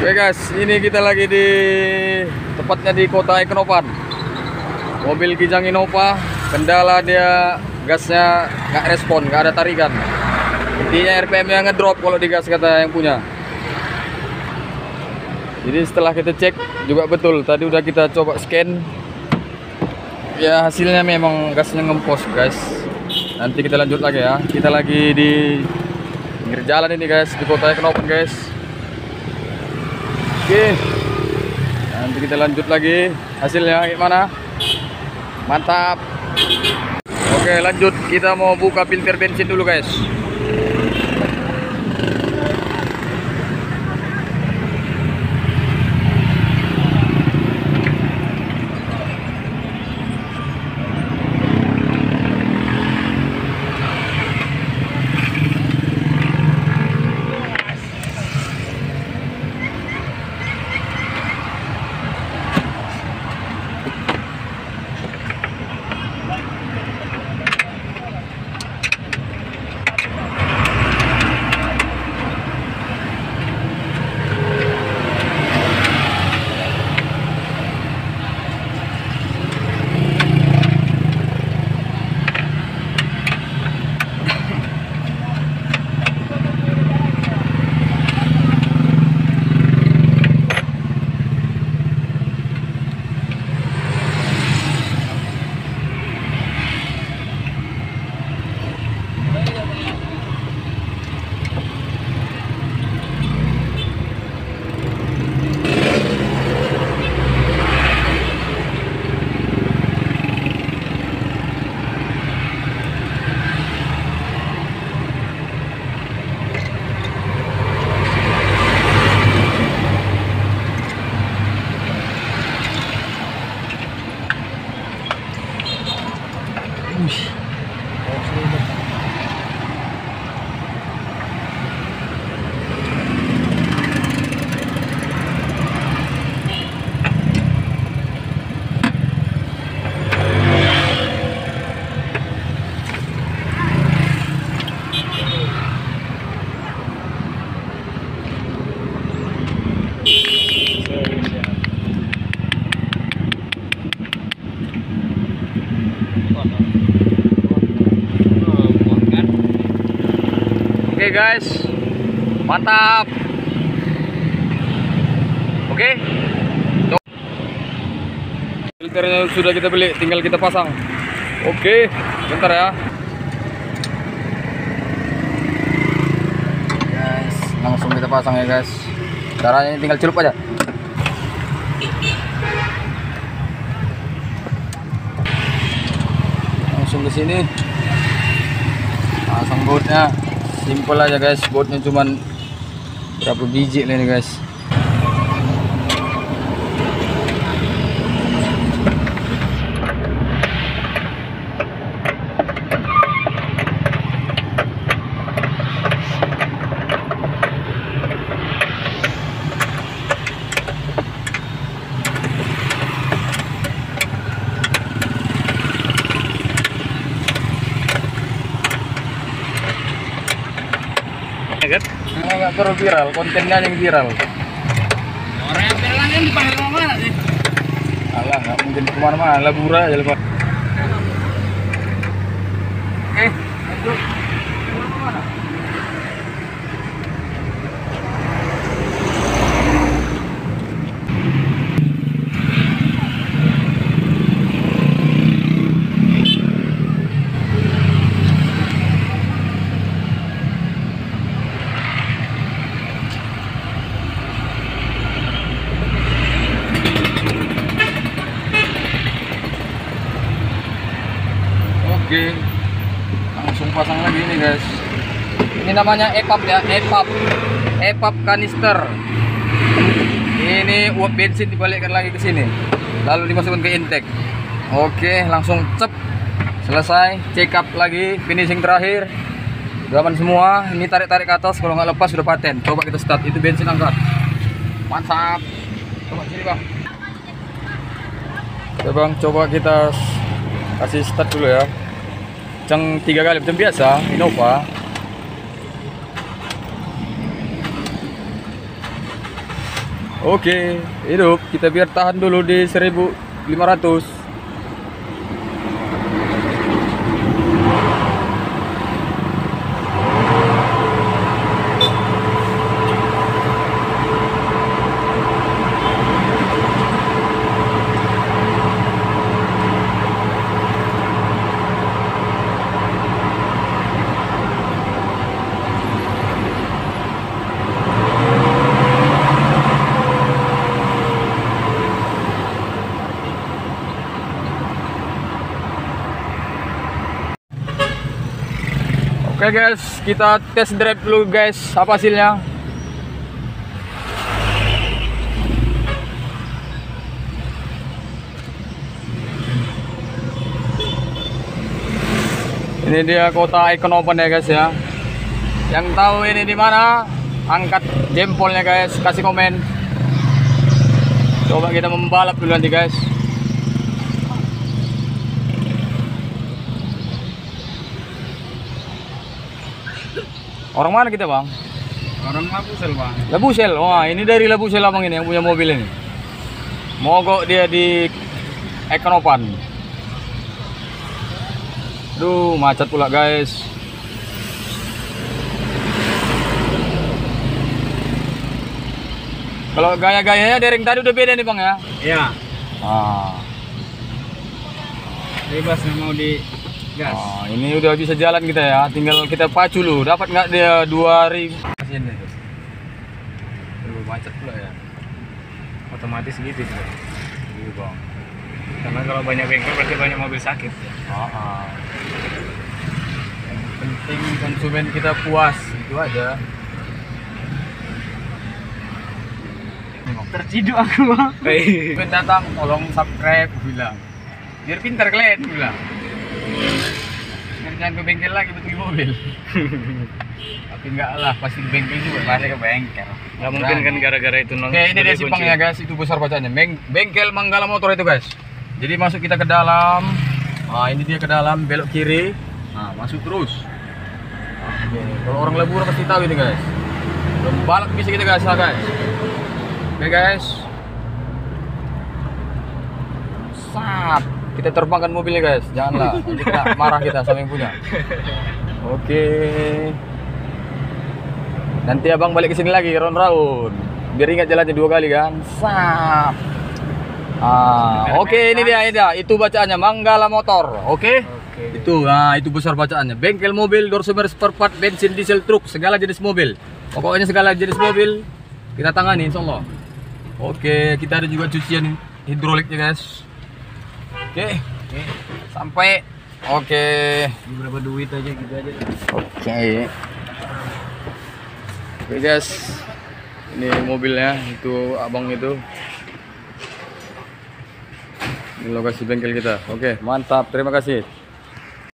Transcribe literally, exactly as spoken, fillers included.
Oke guys, ini kita lagi di tepatnya di kota Eknopan. Mobil Kijang Innova, kendala dia gasnya nggak respon, nggak ada tarikan. Intinya R P M-nya ngedrop kalau digas kata yang punya. Jadi setelah kita cek juga betul, tadi udah kita coba scan. Ya hasilnya memang gasnya ngempos guys. Nanti kita lanjut lagi ya. Kita lagi di pinggir jalan ini guys, di kota Eknopan guys. Oke, nanti kita lanjut lagi hasilnya gimana. Mantap. Oke lanjut, kita mau buka filter bensin dulu guys. Oke guys, mantap. Oke, filternya sudah kita beli, tinggal kita pasang. Oke, bentar ya guys, langsung kita pasang ya guys. Caranya tinggal celup aja. Langsung ke sini, pasang bautnya. Simple aja guys, bautnya cuman berapa biji ini guys. Kan? Nggak perlu viral, kontennya yang viral. Orang yang viral kan dipanggil mana sih? Alah, nggak mungkin kemana-mana, labura aja lepas. Eh, lanjut. Kemana-mana? Oke, langsung pasang lagi ini guys. Ini namanya E P A P ya, E P A P, E P A P kanister. Ini uap bensin dibalikkan lagi ke sini, lalu dimasukkan ke intake. Oke, langsung cep, selesai. Check up lagi, finishing terakhir. Udah aman semua. Ini tarik-tarik ke atas, kalau nggak lepas sudah paten. Coba kita start, itu bensin angkat. Mantap. Coba sini bang. Oke bang, coba kita kasih start dulu ya. Kencang tiga kali macam biasa Innova. Oke, hidup. Kita biar tahan dulu di seribu lima ratus. Oke guys, kita test drive dulu guys, apa hasilnya? Ini dia kota Icon Open ya guys ya. Yang tahu ini di mana? Angkat jempolnya guys, kasih komen. Coba kita membalap dulu nanti guys. Orang mana kita bang? Orang Labusel bang. Labusel, wah ini dari Labusel abang ini yang punya mobil ini. Mogok dia di Icon Open. Duh, macet pula guys. Kalau gaya-gayanya dari yang tadi udah beda nih bang ya? Iya. Ah. Bebas mau di gas. Oh, ini udah bisa jalan kita ya, tinggal kita pacu lu. Dapat nggak dia dua ribu? Kasihan deh. Aduh, macet pula ya. Otomatis gitu sih. Iya bang. Karena kalau banyak bengkel berarti banyak mobil sakit ya. Ah, ah. Yang penting konsumen kita puas, itu aja. Terciduk aku bang. Konsumen datang, tolong subscribe, bilang. Biar pintar kalian, bilang. Biar jangan ke bengkel lagi betul mobil. Tapi enggak lah, pasti ke bengkel juga. Pasti ke bengkel. Nggak mungkin kan gara-gara itu nong. Oke, ini dia simpangnya guys, itu besar bacaannya. Beng bengkel Manggala Motor itu guys. Jadi masuk kita ke dalam. Nah, ini dia ke dalam, belok kiri. Nah, masuk terus. Oke, kalau orang Lebur pasti tahu ini guys. Balap bisa kita guys, lah guys. Oke guys. Sap. Kita terbangkan mobilnya guys, janganlah. Nanti kena marah kita sama yang punya. Oke. Nanti abang balik ke sini lagi round-round. Biar ingat jalannya dua kali kan. Sap. Ah, oke okay, ini dia, ini dia. Itu bacaannya Manggala Motor. Oke. Okay? Oke. Itu, nah itu besar bacaannya. Bengkel mobil, door sumber, spare part, bensin, diesel, truk, segala jenis mobil. Pokoknya segala jenis mobil kita tangani insyaallah. Oke, kita ada juga cucian hidroliknya guys. Oke. Oke. Sampai oke. Berapa duit aja gitu aja. Oke. Oke guys. Ini mobilnya, itu abang itu. Ini lokasi bengkel kita. Oke, mantap. Terima kasih.